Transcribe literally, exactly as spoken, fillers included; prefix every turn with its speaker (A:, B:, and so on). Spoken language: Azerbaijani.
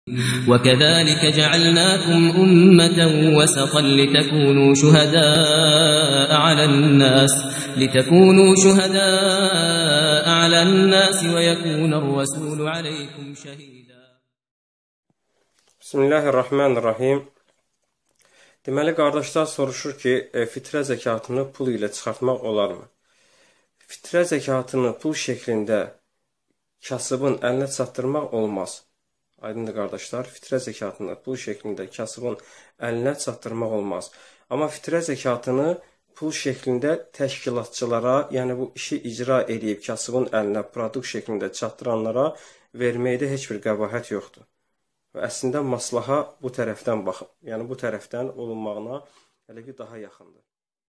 A: وَكَذَلِكَ جَعَلْنَاكُمْ أُمَّةً وَسَطًا لِتَكُونُوا شُهَدَاءَ عَلَى النَّاسِ لِتَكُونُوا شُهَدَاءَ عَلَى النَّاسِ وَيَكُونَ الرَّسُولُ عَلَيْكُمْ شَهِيدًا.
B: Bismillahirrahmanirrahim. Deməli, qardaşlar soruşur ki, e, fitrə zəkatını pul ilə çıxartmaq olarmı? Fitrə zəkatını pul şəklində kasıbın əlinə çatdırmaq olmaz. Aydındır qardaşlar, fitrə zəkatını pul şəklində kasıbın əlinə çatdırmaq olmaz. Amma fitrə zəkatını pul şəklində təşkilatçılara, yəni bu işi icra edib kasıbın əlinə produkt şəklində çatdıranlara verməkdə heç bir qəbahət yoxdur. Və əslində maslaha bu tərəfdən baxın, yəni bu tərəfdən olunmağına hələ ki daha yaxındır.